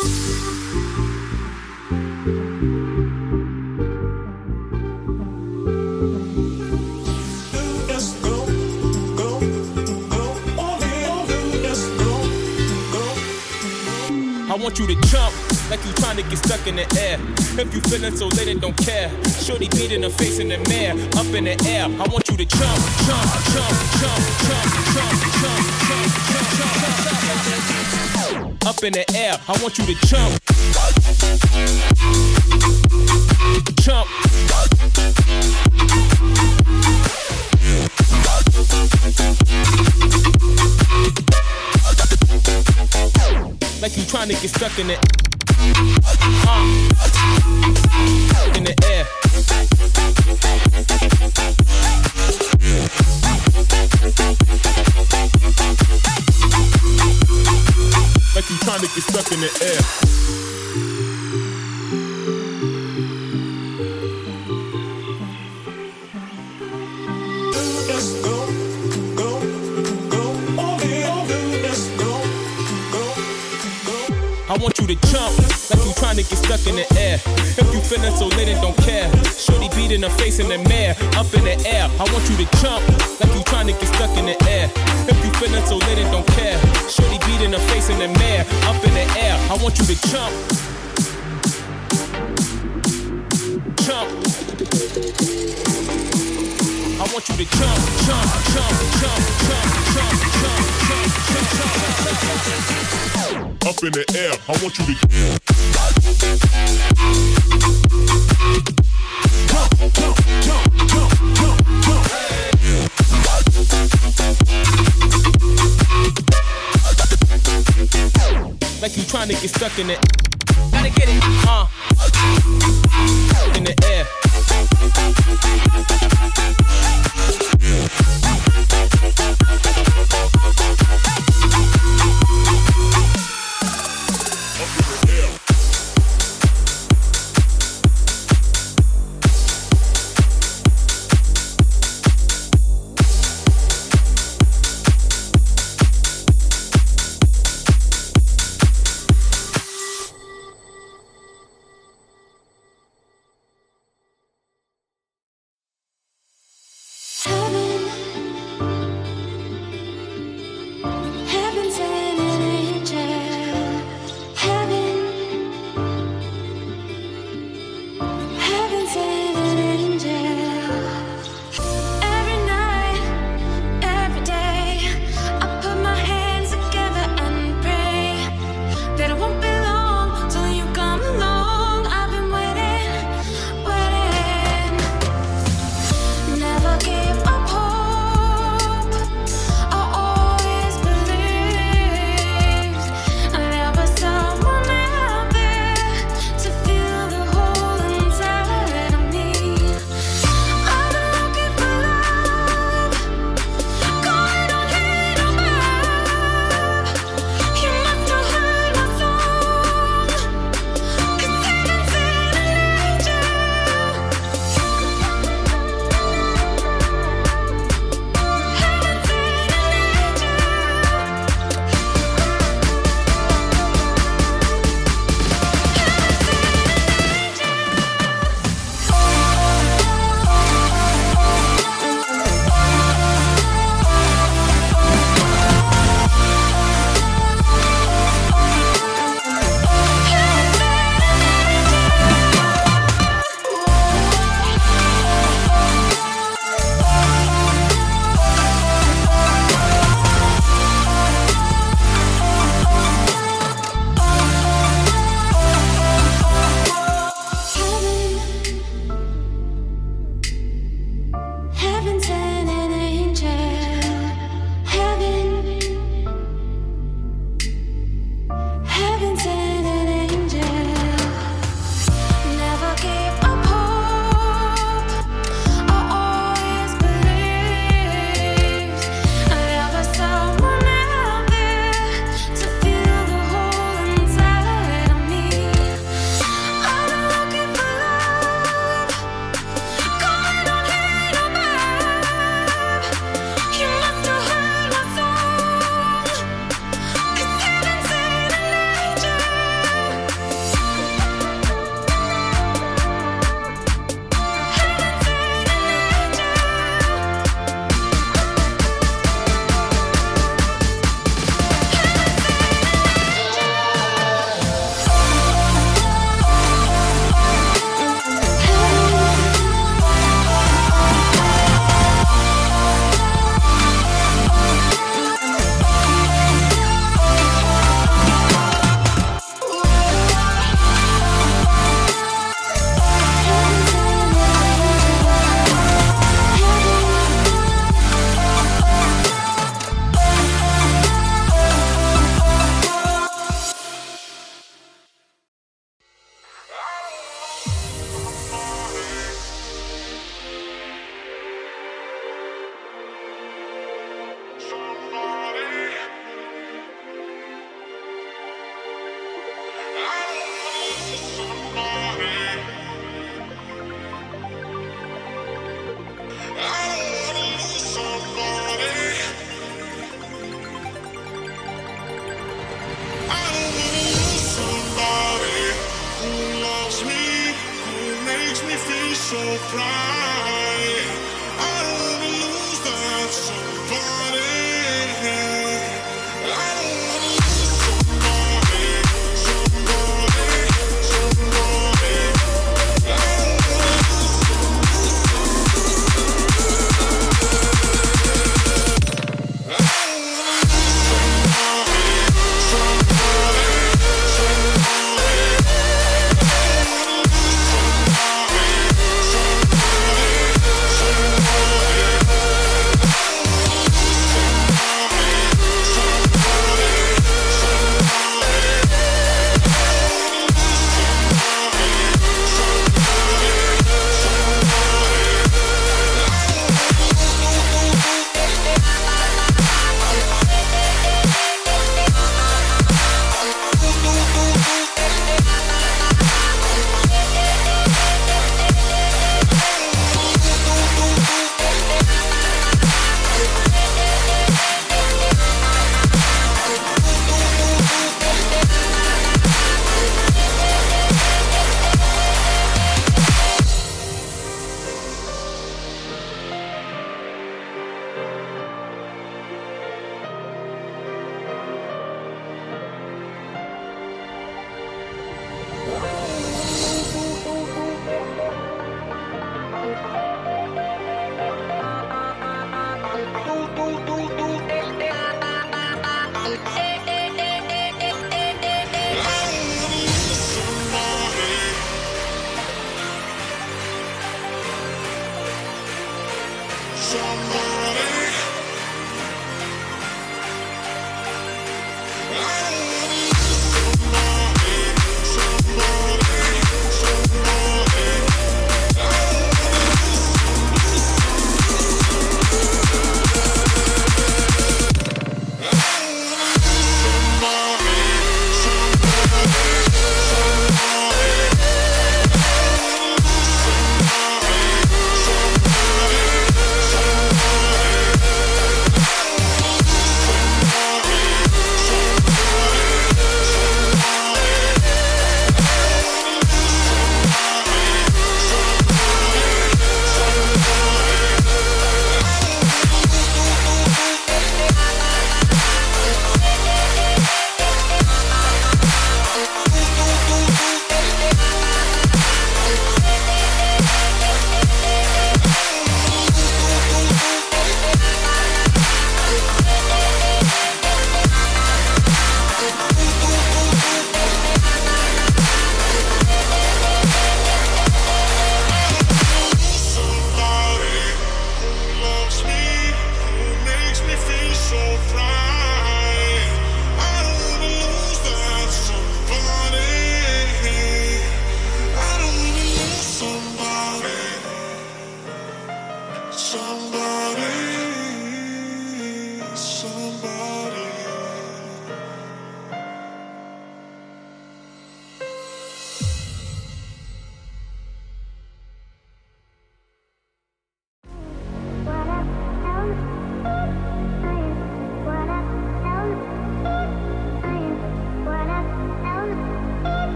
I want you to jump like you trying to get stuck in the air. If you feeling so lit and don't care, shorty beat in the face in the mirror, up in the air. I want you to jump, jump, jump, jump, jump, jump, jump, jump, jump, jump, up in the air. I want you to jump, jump. Like you trying to get stuck in it. In the air. Like you trying to get stuck in the air. I want you to jump like you trying to get stuck in the air. If you feeling so lit and don't care, shorty beat in the face in the mirror, up in the air. I want you to jump like you trying to get stuck in the air. If you feeling so lit and don't care, shorty beat in the face in the mirror, up in the air. I want you to jump, jump. I want you to jump, jump, jump, jump, jump, jump, jump, jump, jump, jump. Up in the air, I want you to jump, jump, jump, jump, jump, jump. Like you trying to get stuck in it. Gotta get it, in the air. cry.